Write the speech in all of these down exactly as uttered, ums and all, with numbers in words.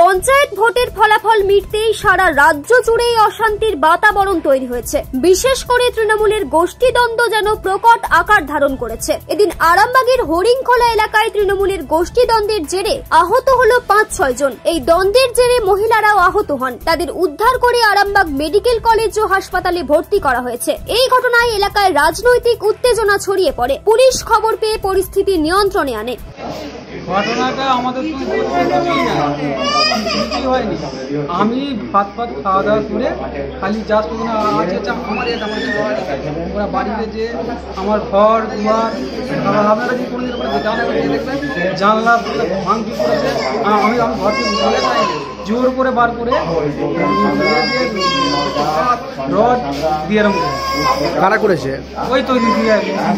পঞ্চায়েত ভোটের ফলাফল মিটতেই সারা রাজ্য জুড়েই অশান্তির বাতাবরণ তৈরি হয়েছে। বিশেষ করে তৃণমূলের গোষ্ঠীদ্বন্দ্ব যেন প্রকট আকার ধারণ করেছে। এদিন আরামবাগের হরিংখোলা এলাকায় তৃণমূলের গোষ্ঠীদ্বন্দ্বের জেরে আহত হলো পাঁচ ছয় জন। এই দ্বন্দ্বের জেরে মহিলারাও আহত হন। তাদের উদ্ধার করে আরামবাগ মেডিকেল কলেজ ও হাসপাতালে ভর্তি করা হয়েছে। এই ঘটনায় এলাকায় রাজনৈতিক উত্তেজনা ছড়িয়ে পড়ে। পুলিশ খবর পেয়ে পরিস্থিতি নিয়ন্ত্রণে আনে। ঘটনাটা আমাদের হয়নি। আমি ভাত ফাত খাওয়া দাওয়া করে খালি জাস্ট আছে আমার ওরা বাড়িতে যে আমার ঘর দুয়ার আপনারা কি করে দেখবেন জানলা ভাঙচুর করেছে। আমি আমি ঘর থেকে চলে যাই জোর করে বার করে রড দিয়ে কারা করেছে ওই তৈরি দিয়ে।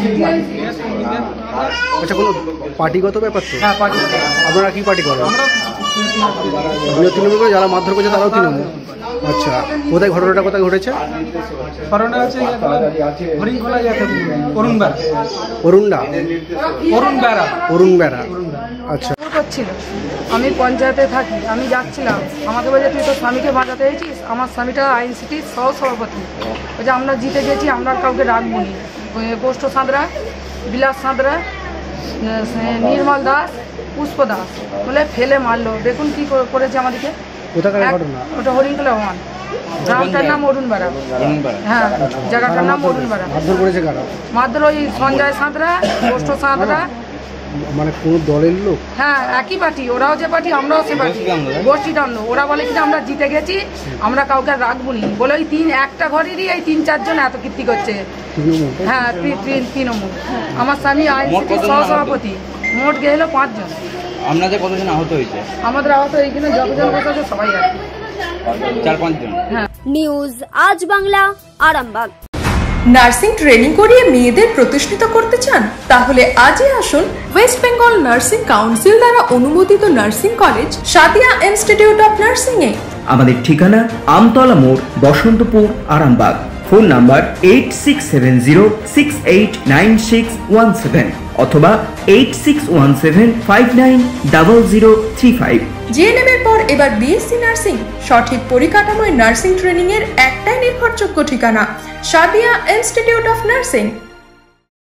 আচ্ছা, কোনো পার্টিগত ব্যাপার তো? হ্যাঁ, পার্টি। আপনারা কি পার্টি করেন? আমরা তৃণমূল করে, যারা মারধর করছে তারাও তৃণমূল। আচ্ছা, কোথায় ঘটনাটা কোথায় ঘটেছে? ঘটনা হচ্ছে হরিংখোলা অরুণ বেড়া অরুণডা অরুণ বেড়া অরুণ বেড়া আচ্ছা করছিল। আমি পঞ্চায়েতে থাকি, আমি যাচ্ছিলাম, আমাকে বলছে তুই তো স্বামীকে বাঁচাতে এসেছিস। আমার স্বামীটা আইন সিটির সহ সভাপতি, বলছে আমরা জিতে গেছি, আমরা কাউকে রাখবো নি। গোষ্ঠ সাঁতরা, বিলাস সাঁতরা, নির্মল দাস, পুষ্প দাস বলে ফেলে মারলো। দেখুন কি করেছে আমাদেরকে। ওটা হরিংখোলা ওয়ান, গ্রামটার নাম অরুণ বেড়া। হ্যাঁ, জায়গাটার নাম অরুণ বেড়া। মারধর করেছে কারা? মারধর ওই সঞ্জয় সাঁতরা, গোষ্ঠ সাঁতরা। মানে কোন দলের লোক? হ্যাঁ, একই পার্টি, ওরাও যে পার্টি আমরাও সে পার্টি, গোষ্ঠী দ্বন্দ্ব। ওরা বলে কি আমরা জিতে গেছি, আমরা কাউকে রাখবো নি বলে ওই তিন একটা ঘরেরই এই তিন চারজন এত কীর্তি করছে। হ্যাঁ, তৃণমূল। আমার স্বামী আইন সিটির সহসভাপতি। মোট গেল পাঁচজন। আপনাদের কতজন আহত হয়েছে? আমাদের আহত এইখানে যতজন বসে সবাই আছে, চার পাঁচজন। হ্যাঁ। নিউজ আজ বাংলা, আরামবাগ। নার্সিং ট্রেনিং করিয়ে মেয়েদের প্রতিষ্ঠিত করতে চান? তাহলে আজই আসুন ওয়েস্ট বেঙ্গল নার্সিং কাউন্সিল দ্বারা অনুমোদিত nursing college Sadia institute of nursing এ। আমাদের ঠিকানা আমতলা মোড়, Basantapur, Arambagh. Phone number eight six seven zero six eight nine six one seven অথবা eight six one seven five nine double zero three five. GNM এর পর এবার বিএসসি নার্সিং। সঠিক পরিকাঠামোয় নার্সিং ট্রেনিং এর একটাই নির্ভরযোগ্য ঠিকানা, সাদিয়া ইনস্টিটিউট অফ নার্সিং।